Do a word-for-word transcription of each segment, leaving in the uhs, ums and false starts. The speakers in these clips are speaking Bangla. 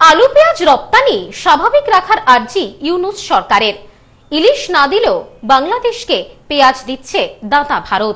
আলু পেঁয়াজ রপ্তানি স্বাভাবিক রাখার আর্জি ইউনূস সরকারের। ইলিশ না দিলেও বাংলাদেশকে পেঁয়াজ দিচ্ছে দাতা ভারত।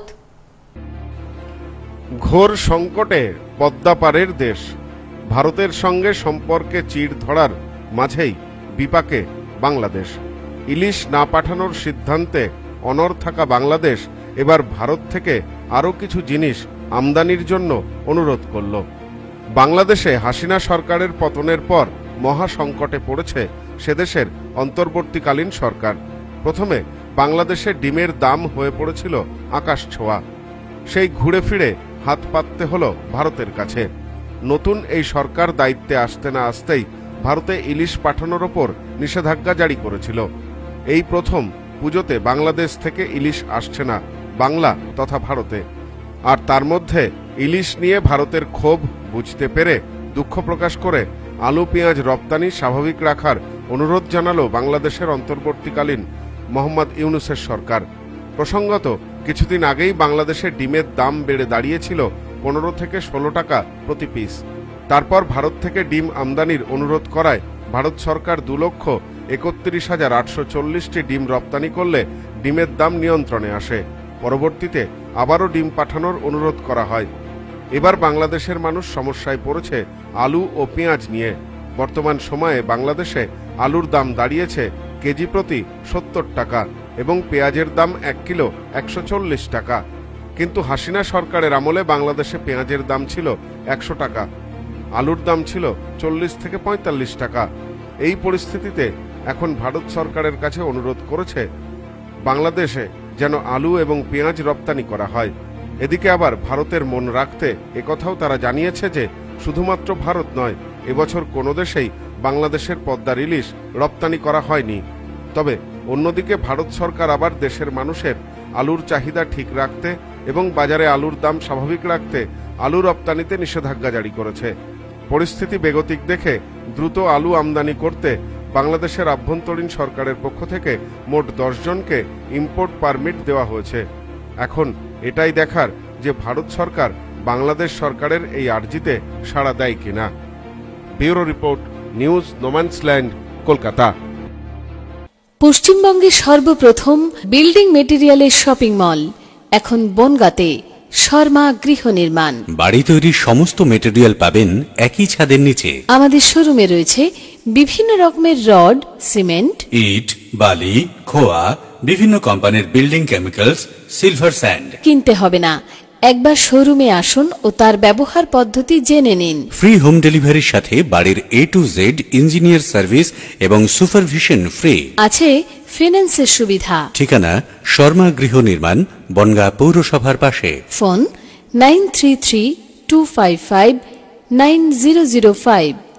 ঘোর সংকটে পদ্মা পারের দেশ ভারতের সঙ্গে সম্পর্কে চিড় ধরার মাঝেই বিপাকে বাংলাদেশ। ইলিশ না পাঠানোর সিদ্ধান্তে অনড় থাকা বাংলাদেশ এবার ভারত থেকে আরও কিছু জিনিস আমদানির জন্য অনুরোধ করল। বাংলাদেশে হাসিনা সরকারের পতনের পর মহা সংকটে পড়েছে সেদেশের অন্তর্বর্তীকালীন সরকার। প্রথমে বাংলাদেশে ডিমের দাম হয়ে পড়েছিল আকাশ ছোঁয়া, সেই ঘুরে ফিরে হাত পাততে হলো ভারতের কাছে। নতুন এই সরকার দায়িত্বে আসতে না আসতেই ভারতে ইলিশ পাঠানোর ওপর নিষেধাজ্ঞা জারি করেছিল। এই প্রথম পুজোতে বাংলাদেশ থেকে ইলিশ আসছে না বাংলা তথা ভারতে। আর তার মধ্যে ইলিশ নিয়ে ভারতের ক্ষোভ বুঝতে পেরে দুঃখ প্রকাশ করে আলু পেঁয়াজ রপ্তানি স্বাভাবিক রাখার অনুরোধ জানালো বাংলাদেশের অন্তর্বর্তীকালীন মোহাম্মদ ইউনূসের সরকার। প্রসঙ্গত কিছুদিন আগেই বাংলাদেশে ডিমের দাম বেড়ে দাঁড়িয়েছিল পনেরো থেকে ষোলো টাকা প্রতি পিস। তারপর ভারত থেকে ডিম আমদানির অনুরোধ করায় ভারত সরকার দু লক্ষ একত্রিশ হাজার আটশো চল্লিশটি ডিম রপ্তানি করলে ডিমের দাম নিয়ন্ত্রণে আসে। পরবর্তীতে আবারও ডিম পাঠানোর অনুরোধ করা হয়। এবার বাংলাদেশের মানুষ সমস্যায় পড়েছে আলু ও পেঁয়াজ নিয়ে। বর্তমান সময়ে বাংলাদেশে আলুর দাম দাঁড়িয়েছে কেজি প্রতি সত্তর টাকা এবং পেঁয়াজের দাম এক কিলো একশো চল্লিশ টাকা। কিন্তু হাসিনা সরকারের আমলে বাংলাদেশে পেঁয়াজের দাম ছিল একশো টাকা, আলুর দাম ছিল চল্লিশ থেকে পঁয়তাল্লিশ টাকা। এই পরিস্থিতিতে এখন ভারত সরকারের কাছে অনুরোধ করেছে বাংলাদেশে যেন আলু এবং পেঁয়াজ রপ্তানি করা হয়। এদিকে আবার ভারতের মন রাখতে একথাও তারা জানিয়েছে যে শুধুমাত্র ভারত নয়, এবছর কোনো দেশেই বাংলাদেশের পদ্মার ইলিশ রপ্তানি করা হয়নি। তবে অন্যদিকে ভারত সরকার আবার দেশের মানুষের আলুর চাহিদা ঠিক রাখতে এবং বাজারে আলুর দাম স্বাভাবিক রাখতে আলু রপ্তানিতে নিষেধাজ্ঞা জারি করেছে। পরিস্থিতি বেগতিক দেখে দ্রুত আলু আমদানি করতে বাংলাদেশের আভ্যন্তরীণ সরকারের পক্ষ থেকে মোট দশ জনকে ইম্পোর্ট পারমিট দেওয়া হয়েছে। এখন এটাই দেখার যে ভারত সরকার বাংলাদেশ সরকারের এই আর্জিতে সাড়া দেয় কিনা। Bureau report, news Nomansland, Kolkata. পশ্চিমবঙ্গে সর্বপ্রথম বিল্ডিং মেটেরিয়ালের শপিং মল এখন বনগাঁতে। শর্মা গৃহ নির্মাণ, বাড়ি তৈরির সমস্ত মেটেরিয়াল পাবেন একই ছাদের নিচে। আমাদের শোরুমে রয়েছে বিভিন্ন রকমের রড, সিমেন্ট, ইট, বালি, খোয়া, বিভিন্ন কোম্পানির বিল্ডিং কেমিক্যালস, সিলভার স্যান্ড। কিনতে হবে না, একবার শোরুমে আসুন ও তার ব্যবহার পদ্ধতি জেনে নিন। ফ্রি হোম ডেলিভারির সাথে বাড়ির A to Z engineer service এবং সুপারভিশন ফ্রি। আছে ফিন্যান্সের সুবিধা। ঠিকানা শর্মা গৃহ নির্মাণ, বনগাঁ পৌরসভার পাশে। Phone nine three three two five five nine zero zero five.